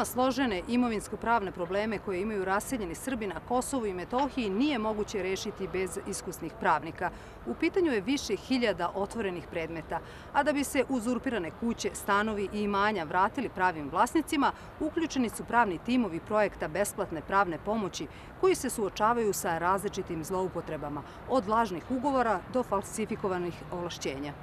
Veoma složene imovinsko-pravne probleme koje imaju raseljeni Srbi na Kosovu i Metohiji nije moguće rešiti bez iskusnih pravnika. U pitanju je više hiljada otvorenih predmeta, a da bi se uzurpirane kuće, stanovi i imanja vratili pravim vlasnicima, uključeni su pravni timovi projekta besplatne pravne pomoći koji se suočavaju sa različitim zloupotrebama, od lažnih ugovora do falsifikovanih ovlašćenja.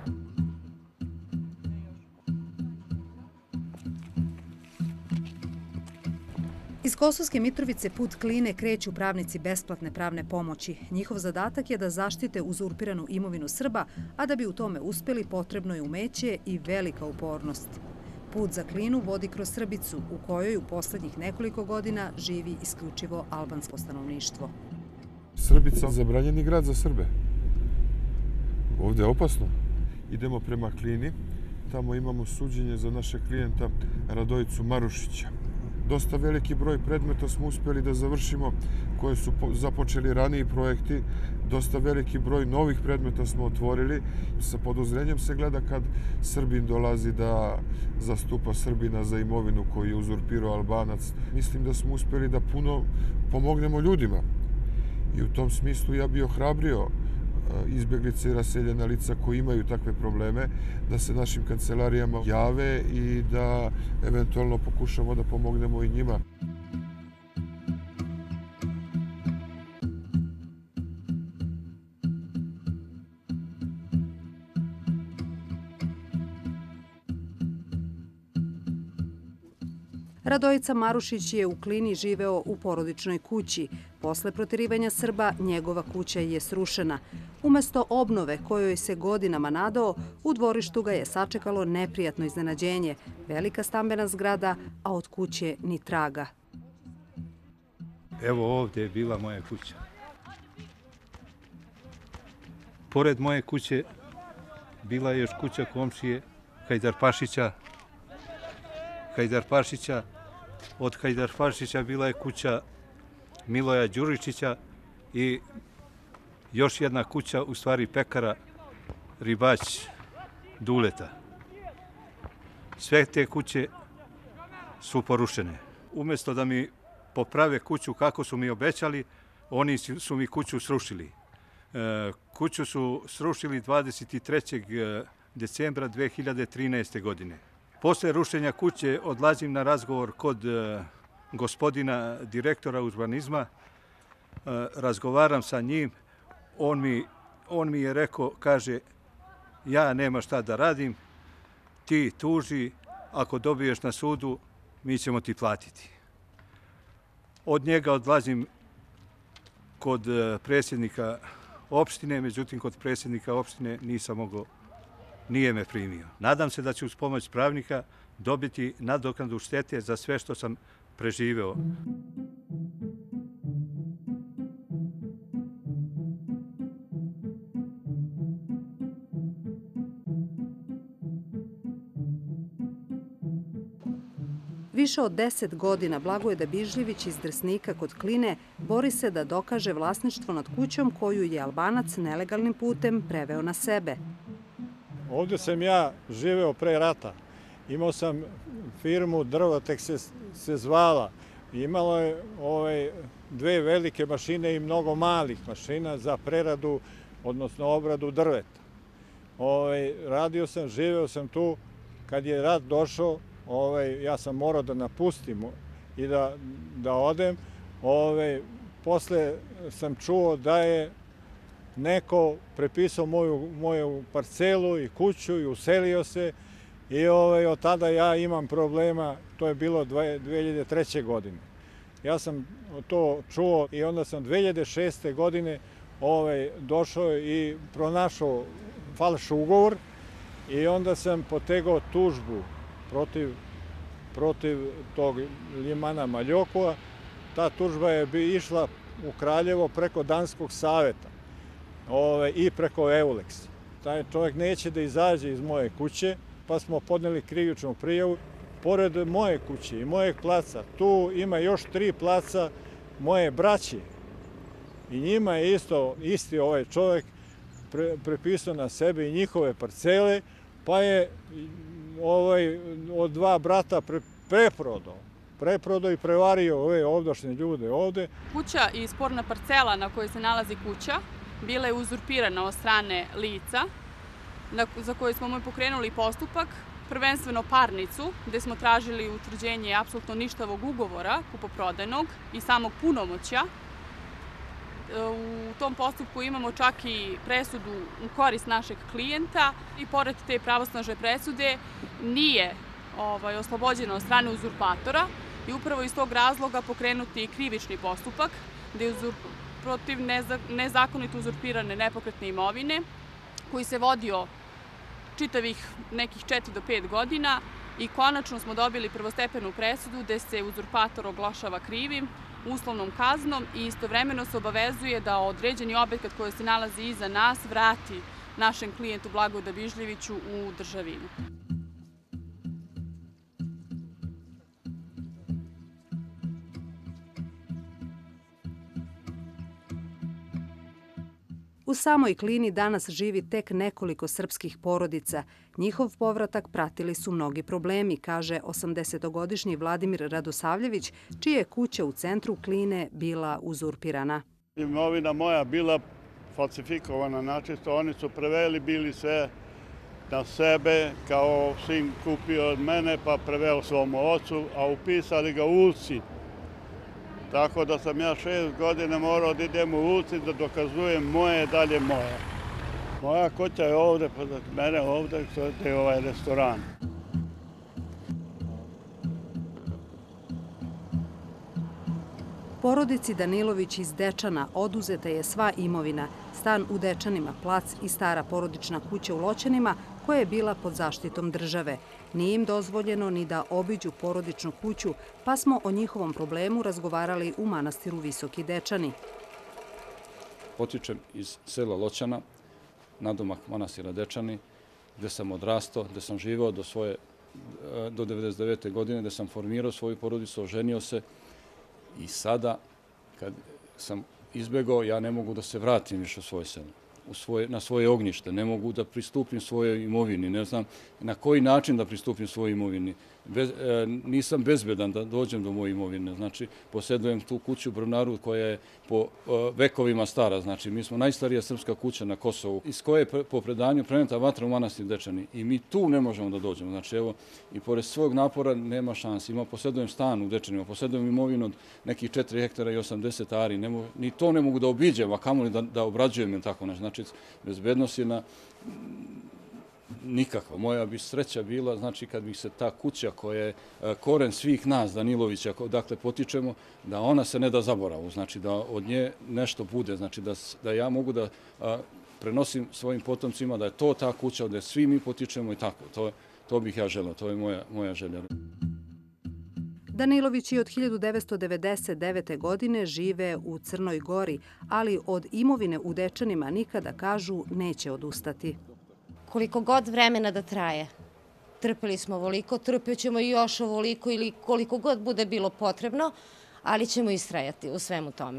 Iz Kosovske Mitrovice put Kline kreću pravnici besplatne pravne pomoći. Njihov zadatak je da zaštite uzurpiranu imovinu Srba, a da bi u tome uspeli potrebno je umeće i velika upornost. Put za Klinu vodi kroz Srbicu, u kojoj u poslednjih nekoliko godina živi isključivo albansko stanovništvo. Srbica je zabranjeni grad za Srbe. Ovdje je opasno. Idemo prema Klini. Tamo imamo suđenje za našeg klijenta Radojicu Marušića. Dosta veliki broj predmeta smo uspjeli da završimo koje su započeli raniji projekti. Dosta veliki broj novih predmeta smo otvorili. Sa podozrenjem se gleda kad Srbin dolazi da zastupa Srbina za imovinu koju je uzurpirao Albanac. Mislim da smo uspjeli da puno pomognemo ljudima. I u tom smislu ja bih ohrabrio izbjeglice i raseljena lica koji imaju takve probleme, da se našim kancelarijama jave i da eventualno pokušamo da pomognemo i njima. Radojica Marušić je u Klini živeo u porodičnoj kući. Posle proterivanja Srba njegova kuća je srušena. Umesto obnove kojoj se godinama nadao, u dvorištu ga je sačekalo neprijatno iznenađenje. Velika stambena zgrada, a od kuće ni traga. Evo ovdje je bila moja kuća. Pored moje kuće bila je još kuća komšije Hajdarpašića. Od Hajdarpašića bila je kuća Miloja Đuričića i još jedna kuća, u stvari pekara Ribać Duleta. Sve te kuće su porušene. Umjesto da mi poprave kuću kako su mi obećali, oni su mi kuću srušili. Kuću su srušili 23. decembra 2013. godine. Posle rušenja kuće odlazim na razgovor kod gospodina direktora urbanizma, razgovaram sa njim, on mi je rekao, kaže, ja nema šta da radim, ti tuži, ako dobiješ na sudu, mi ćemo ti platiti. Od njega odlazim kod predsjednika opštine, međutim kod predsjednika opštine nisam mogao, nije me primio. Nadam se da ću uz pomoć pravnika dobiti nadoknadu štete za sve što sam preživeo. Više od 10 godina Blagoje Dabižljević iz Drsnika kod Kline bori se da dokaže vlasništvo nad kućom koju je Albanac nelegalnim putem preveo na sebe. Ovdje sam ja živeo pre rata. Imao sam firmu Drvotek se zvala. Imalo je dve velike mašine i mnogo malih mašina za preradu, odnosno obradu drveta. Radio sam, živeo sam tu. Kad je rat došao, ja sam morao da napustim i da odem. Posle sam čuo da je neko prepisao moju parcelu i kuću i uselio se i od tada ja imam problema, to je bilo 2003. godine. Ja sam to čuo i onda sam 2006. godine došao i pronašao falš ugovor i onda sam potegao tužbu protiv tog Ljimana Maljokova. Ta tužba je išla u Kraljevo preko Danskog saveta i preko Eulexa. Taj čovjek neće da izađe iz moje kuće, pa smo podneli krivičnu prijavu. Pored moje kuće i mojeg placa, tu ima još 3 placa moje braće. I njima je isti ovaj čovjek prepisao na sebe i njihove parcele, pa je od 2 brata preprodao. preprodao i prevario ove ovdašnje ljude ovde. Kuća i sporna parcela na kojoj se nalazi kuća bila je uzurpirana od strane lica za koje smo pokrenuli postupak, prvenstveno parnicu, gde smo tražili utvrđenje apsolutno ništavog ugovora kupoprodajnog i samog punomoćja. U tom postupku imamo čak i presudu u korist našeg klijenta i pored te pravosnažne presude nije oslobođeno od strane uzurpatora i upravo iz tog razloga pokrenuti i krivični postupak gde je protiv nezakonito uzurpirane nepokretne imovine koji se vodio čitavih nekih 4 do 5 godina i konačno smo dobili prvostepenu presudu gde se uzurpator oglašava krivim uslovnom kaznom i istovremeno se obavezuje da određeni objekat koji se nalazi iza nas vrati našem klijentu Blagoju Dabižljeviću u državinu. U samoj Klini danas živi tek nekoliko srpskih porodica. Njihov povratak pratili su mnogi problemi, kaže 80-godišnji Vladimir Radosavljević, čija je kuća u centru Kline bila uzurpirana. Imovina moja bila falsifikovana načisto, oni su preveli bili sve na sebe, kao sin kupio od mene pa preveo svom ocu, a upisali ga u Ulci. Tako da sam ja 6 godina morao da idem u ulici da dokazujem moje dalje moje. Moja kuća je ovde, pa za mene ovde gde je ovaj restoran. Porodici Danilović iz Dečana oduzeta je sva imovina, stan u Dečanima, plac i stara porodična kuća u Loćanima koja je bila pod zaštitom države. Nije im dozvoljeno ni da obiđu porodičnu kuću, pa smo o njihovom problemu razgovarali u manastiru Visoki Dečani. Potičem iz sela Loćana, nadomak manastira Dečani, gde sam odrastao, gde sam živeo do 99. godine, gde sam formirao svoju porodicu, oženio se. I sada, kad sam izbegao, ja ne mogu da se vratim više u svoje selo, na svoje ognjište, ne mogu da pristupim svojoj imovini, ne znam na koji način da pristupim svojoj imovini. Nisam bezbedan da dođem do moje imovine, znači posjedujem tu kuću u Brnaru koja je po vekovima stara, znači mi smo najstarija srpska kuća na Kosovu, iz koje je po predanju preneta vatra u manastir Dečani i mi tu ne možemo da dođemo, znači evo i pored svog napora nema šansi, posjedujem stan u Dečanima, posjedujem imovinu od nekih 4 hektara i 80 ari, ni to ne mogu da obiđem, a kamoli da obrađujem, tako, znači bezbednost je na nikakva. Moja bi sreća bila, znači, kad bi se ta kuća koja je koren svih nas, Danilovića, dakle, potičemo, da ona se ne da zaboravu, znači, da od nje nešto bude, znači, da ja mogu da prenosim svojim potomcima, da je to ta kuća gde svi mi potičemo i tako. To bih ja želeo, to je moja želja. Danilovići od 1999. godine žive u Crnoj Gori, ali od imovine u Dečanima nikada, kažu, neće odustati. Koliko god vremena da traje. Trpeli smo ovoliko, trpjet ćemo i još ovoliko ili koliko god bude bilo potrebno, ali ćemo istrajati u svemu tome.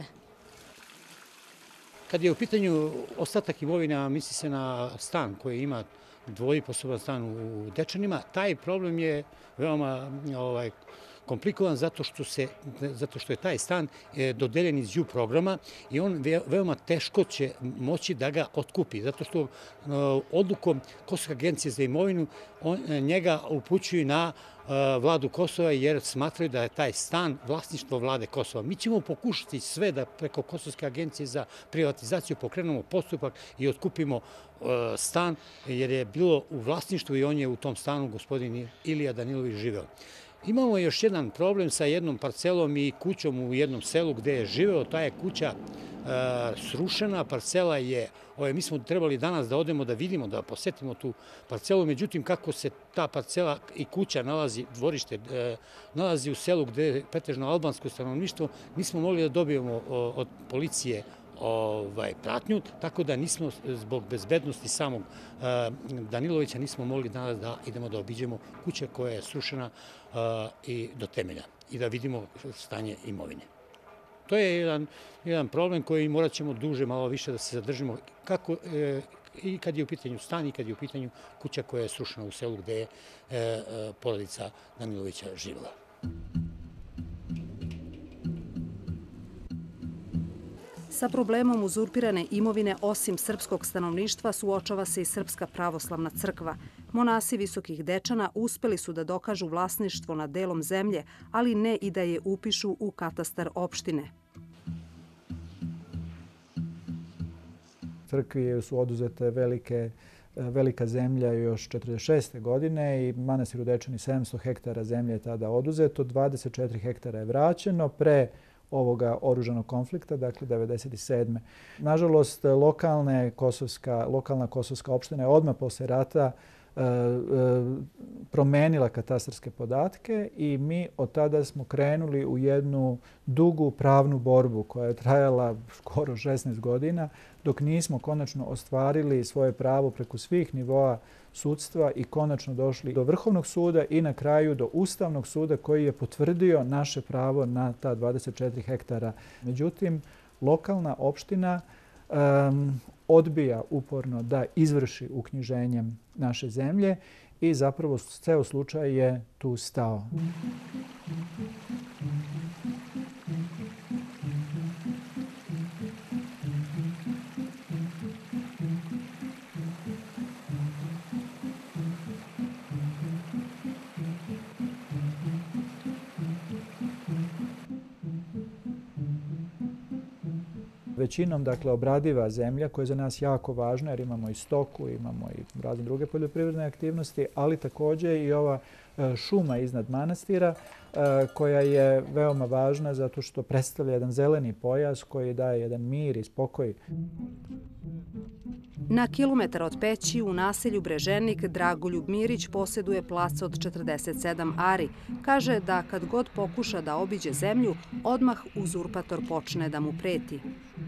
Kad je u pitanju ostatak imovina, misli se na stan koji ima dvojiposoban stan u Dečanima, taj problem je veoma komplikovan zato što je taj stan dodeljen iz U programa i on veoma teško će moći da ga otkupi, zato što odlukom Kosovske agencije za imovinu njega upućuju na vladu Kosova jer smatraju da je taj stan vlasništvo vlade Kosova. Mi ćemo pokušati sve da preko Kosovske agencije za privatizaciju pokrenemo postupak i otkupimo stan jer je bilo u vlasništvu i on je u tom stanu gospodin Ilija Danilović živeo. Imamo još jedan problem sa jednom parcelom i kućom u jednom selu gde je živeo. Ta je kuća srušena, parcela je, mi smo trebali danas da odemo da vidimo, da posetimo tu parcelu, međutim kako se ta parcela i kuća nalazi, dvorište, nalazi u selu gde je pretežno albansko stanovništvo, nismo mogli da dobijemo od policije pratnju, tako da nismo zbog bezbednosti samog Danilovića nismo mogli danas da idemo da obiđemo kuće koja je srušena i do temelja i da vidimo stanje imovine. To je jedan problem koji morat ćemo duže, malo više da se zadržimo i kad je u pitanju stan i kad je u pitanju kuća koja je srušena u selu gde je porodica Danilovića živjela. Sa problemom uzurpirane imovine osim srpskog stanovništva suočava se i Srpska pravoslavna crkva. Monasi Visokih Dečana uspeli su da dokažu vlasništvo nad delom zemlje, ali ne i da je upišu u katastar opštine. Crkvi su oduzete velika zemlja još 1946. godine i manastiru Dečani 700 hektara zemlje je tada oduzeto, 24 hektara je vraćeno pre ovoga oružanog konflikta, dakle 1997. Nažalost, lokalna kosovska opština je odmah posle rata promenila katastarske podatke i mi od tada smo krenuli u jednu dugu pravnu borbu koja je trajala skoro 16 godina dok nismo konačno ostvarili svoje pravo preko svih nivoa sudstva i konačno došli do Vrhovnog suda i na kraju do Ustavnog suda koji je potvrdio naše pravo na ta 24 hektara. Međutim, lokalna opština odbija uporno da izvrši uknjiženje naše zemlje i zapravo ceo slučaj je tu stao. Većinom, dakle, obradiva zemlja koja je za nas jako važna jer imamo i stoku, imamo i razne druge poljoprivredne aktivnosti, ali također i ova šuma iznad manastira koja je veoma važna zato što predstavlja jedan zeleni pojas koji daje jedan mir i spokoj. Na kilometar od Peći u naselju Breženik Dragoljub Mirić posjeduje plac od 47 ari. Kaže da kad god pokuša da obiđe zemlju, odmah uzurpator počne da mu preti.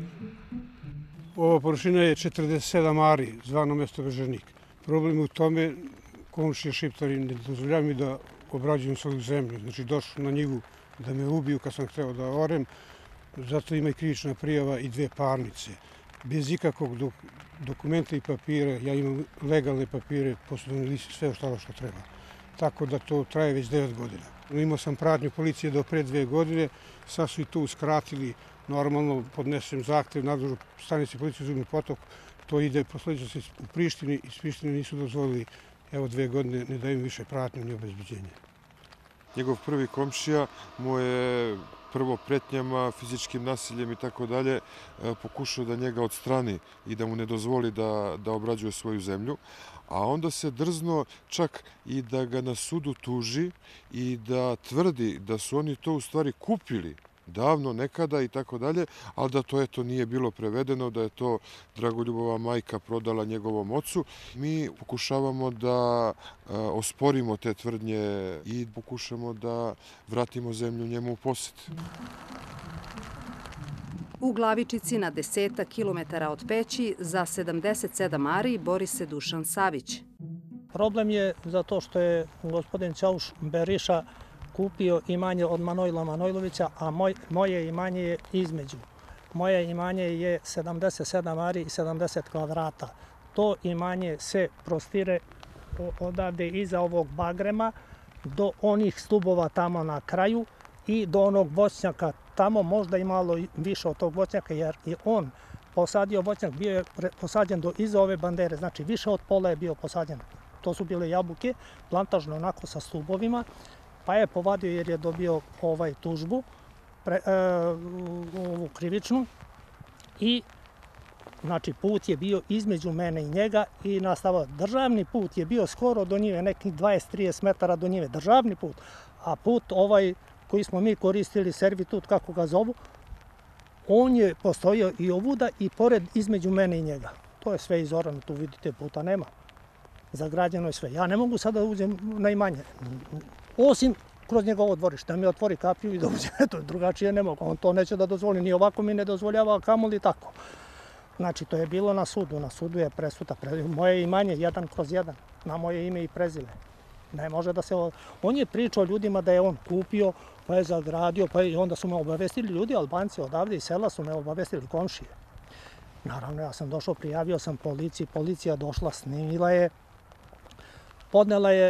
Ova površina je 47 ari, zvano mesto Breženik. Problem u tome, komšije šiptari ne dozvoljavaju mi da obrađujem svoju zemlju. Znači, došli na njivu da me ubiju kad sam hteo da orem. Zato ima i krivična prijava i 2 parnice. Bez ikakvog dokumenta i papira, ja imam legalne papire, poslovni list, sve ostalo što treba. Tako da to traje već 9 godina. Imao sam pratnju policije do pre 2 godine, sad su i tu uskratili, normalno podnesem zahtev nadležu stanici policije Zubni Potok, to ide posledično se u Prištini, iz Prištine nisu dozvolili, evo 2 godine ne daju više pratnju ni obezbeđenje. Njegov prvi komšija mu je prvo pretnjama, fizičkim nasiljem i tako dalje pokušao da njega odstrani i da mu ne dozvoli da obrađuje svoju zemlju. A onda se drzno čak i da ga na sudu tuži i da tvrdi da su oni to u stvari kupili davno, nekada i tako dalje, ali da to eto nije bilo prevedeno, da je to Dragoljubova majka prodala njegovom ocu. Mi pokušavamo da osporimo te tvrdnje i pokušamo da vratimo zemlju njemu u posjed. U Glavičici na 10 kilometara od Peći za 77 ari bori se Dušan Savić. Problem je zato što je gospodin Ćauš Beriša kupio imanje od Manojla Manojlovića, a moje imanje je između. Moje imanje je 77 ari i 70 kvadrata. To imanje se prostire odavde iza ovog bagrema do onih stubova tamo na kraju i do onog voćnjaka tamo, možda i malo više od tog voćnjaka, jer je on posadio voćnjak, bio je posađen do iza ove bandere, znači više od pola je bio posađen. To su bile jabuke, plantažno onako sa stubovima, pa je povadio jer je dobio tužbu, ovu krivičnu, i znači put je bio između mene i njega i nastavao. Državni put je bio skoro do njive, nekih 20-30 metara do njive, državni put, a put koji smo mi koristili, servitut, kako ga zovu, on je postojao i ovuda i pored između mene i njega. To je sve izorano, tu vidite, puta nema. Zagrađeno je sve. Ja ne mogu sada da uđem na imanje, osim kroz njegovo dvorište, da mi otvori kapiju i da uđem. Eto, drugačije ne mogu. On to neće da dozvoli, ni ovako mi ne dozvoljava, a kamoli tako. Znači, to je bilo na sudu. Na sudu je presuda. Moje imanje 1/1, na moje ime i prezime. Ne može da se... On je pričao ljudima da je on kupio, pa je zagradio, pa i onda su me obavestili ljudi, Albanci odavde iz sela su me obavestili, komšije. Naravno, ja sam došao, prijavio sam policiji, policija došla, snimila je, podnela je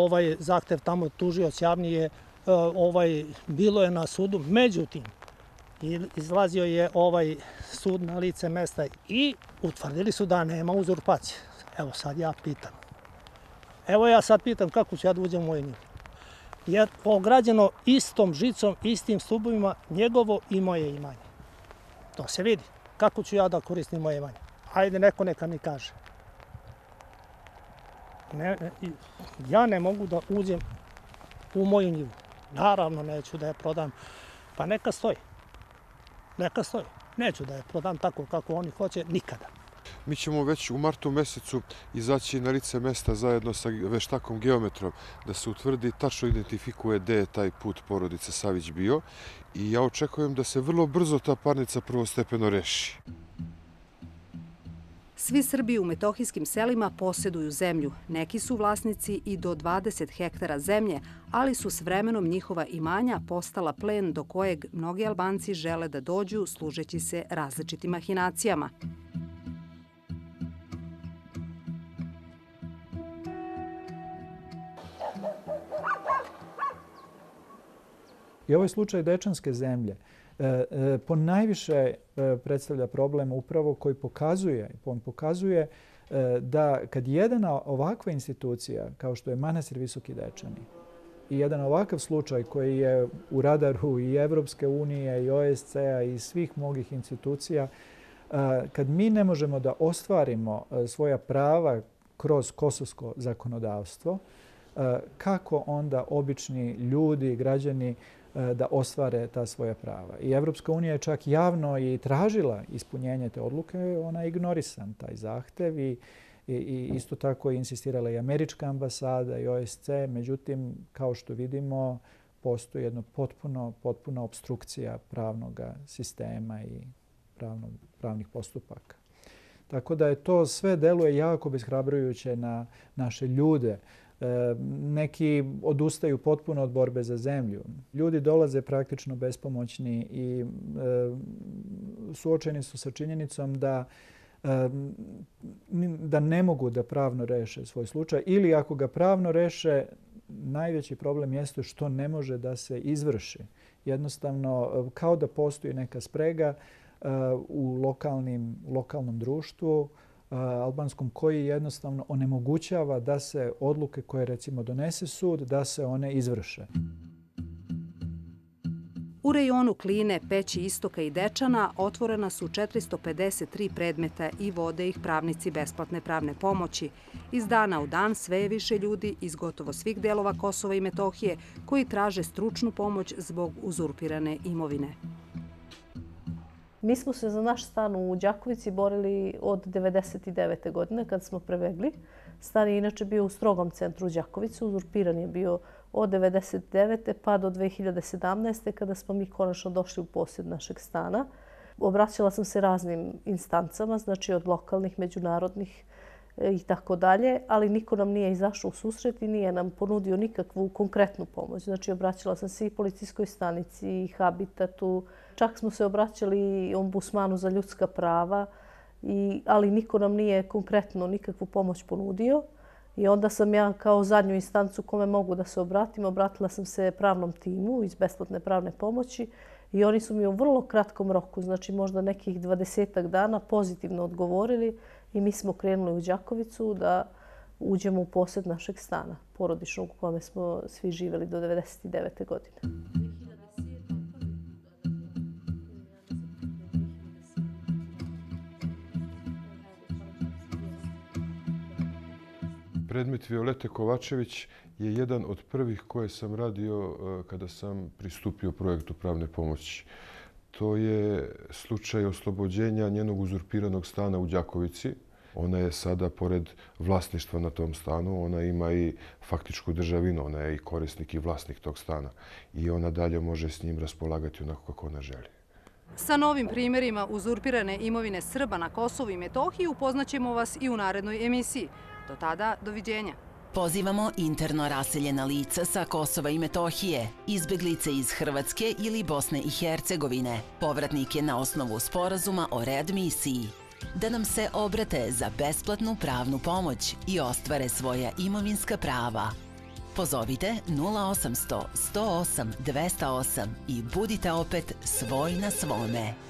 zahtev tamo, tužioc javni je, bilo je na sudu. Međutim, I izlazio je ovaj sud na lice mesta i utvrdili su da nema uzurpacije. Evo sad ja pitam. Evo ja sad pitam kako ću ja da uđem u moju njivu. Je ograđeno istom žicom, istim stubovima, njegovo i moje imanje. To se vidi. Kako ću ja da koristim moje imanje? Ajde, neko neka mi kaže. Ja ne mogu da uđem u moju njivu. Naravno, neću da je prodam. Pa neka stoji. Neka stoji. Neću da je prodam tako kako oni hoće, nikada. Mi ćemo već u martu mesecu izaći na lice mesta zajedno sa veštakom geometrom da se utvrdi, tačno identifikuje gde je taj put porodice Savić bio i ja očekujem da se vrlo brzo ta parnica prvostepeno reši. Svi Srbi u metohijskim selima posjeduju zemlju. Neki su vlasnici i do 20 hektara zemlje, ali su s vremenom njihova imanja postala plen do kojeg mnogi Albanci žele da dođu služeći se različitim mahinacijama. I ovaj slučaj Dečanske zemlje ponajviše predstavlja problem upravo koji pokazuje da kad jedna ovakva institucija kao što je Manastir Visoki Dečani i jedan ovakav slučaj koji je u radaru i Evropske unije i OSCE-a i svih mnogih institucija, kad mi ne možemo da ostvarimo svoja prava kroz kosovsko zakonodavstvo, kako onda obični ljudi, građani da ostvare ta svoja prava. I Evropska unija je čak javno i tražila ispunjenje te odluke, ona je ignorisan taj zahtev i isto tako je insistirala i američka ambasada i OSCE. Međutim, kao što vidimo, postoji jedna potpuna obstrukcija pravnog sistema i pravnih postupaka. Tako da je to sve deluje jako beshrabrujuće na naše ljude. Neki odustaju potpuno od borbe za zemlju. Ljudi dolaze praktično bespomoćni i suočeni su sa činjenicom da ne mogu da pravno reše svoj slučaj ili ako ga pravno reše, najveći problem jeste što ne može da se izvrši. Jednostavno, kao da postoji neka sprega u lokalnom društvu albanskom koji jednostavno onemogućava da se odluke koje recimo donese sud, da se one izvrše. U rejonu Kline, Peći Istoka i Dečana otvorena su 453 predmeta i vode ih pravnici besplatne pravne pomoći. Iz dana u dan sve je više ljudi iz gotovo svih delova Kosova i Metohije koji traže stručnu pomoć zbog uzurpirane imovine. Mi smo se za naš stan u Đakovici borili od 1999. godine kad smo prebegli. Stan je inače bio u strogom centru Đakovice. Uzurpiran je bio od 1999. pa do 2017. kada smo mi konačno došli u posjed našeg stana. Obraćala sam se raznim instancama, znači od lokalnih, međunarodnih i tako dalje, ali niko nam nije izašao u susret i nije nam ponudio nikakvu konkretnu pomoć. Znači obraćala sam se i policijskoj stanici i Habitatu. Čak smo se obraćali ombudsmanu za ljudska prava, ali niko nam nije konkretno nikakvu pomoć ponudio. I onda sam ja kao zadnju instancu kome mogu da se obratim, obratila sam se pravnom timu iz besplatne pravne pomoći i oni su mi u vrlo kratkom roku, znači možda nekih 20 dana, pozitivno odgovorili i mi smo krenuli u Đakovicu da uđemo u posjed našeg stana, porodičnog u kome smo svi živjeli do 1999. godine. Predmet Violete Kovačević je jedan od prvih koje sam radio kada sam pristupio projektu pravne pomoći. To je slučaj oslobođenja njenog uzurpiranog stana u Đakovici. Ona je sada, pored vlasništva na tom stanu, ona ima i faktičku državinu, ona je i korisnik i vlasnik tog stana. I ona dalje može s njim raspolagati onako kako ona želi. Sa novim primjerima uzurpirane imovine Srba na Kosovu i Metohiji upoznaćemo vas i u narednoj emisiji. Do tada, doviđenja. Pozivamo interno raseljena lica sa Kosova i Metohije, izbeglice iz Hrvatske ili Bosne i Hercegovine, povratnike na osnovu sporazuma o readmisiji, da nam se obrate za besplatnu pravnu pomoć i ostvare svoja imovinska prava. Pozovite 0800 108 208 i budite opet svoj na svome.